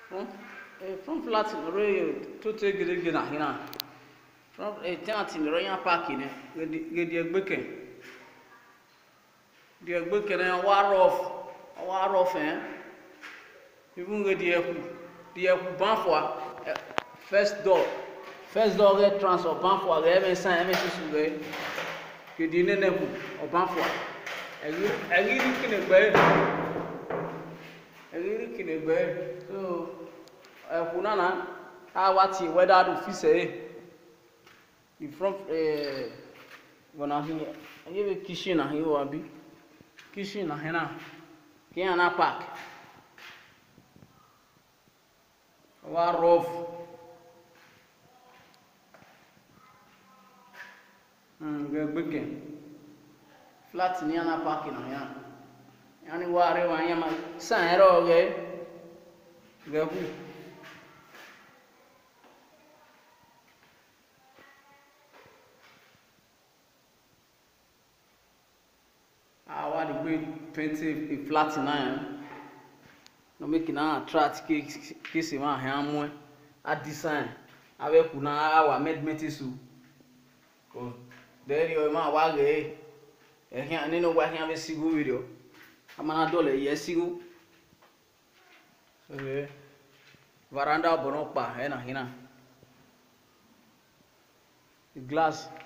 from flat in roy to take the na hina from a tenant in royal parking get the gbeke na war off even get the banfo first door get transfer banfo get even sign even susu get the nene ku o banfo eri kinegbe so kunana awati whether do fi say the front gonna here give kitchen na here abi kitchen na hena kian na park wa rough gbege flat ni na park na ya yani ware wa yama san ero ge gabu awa the great painting a flat na no make na attract case ma he amu a design awe kuna awa made so ko there you ma wa ge he ni no wa he ave sigo video amana dole ye sigo so varanda bono pa he na hina glass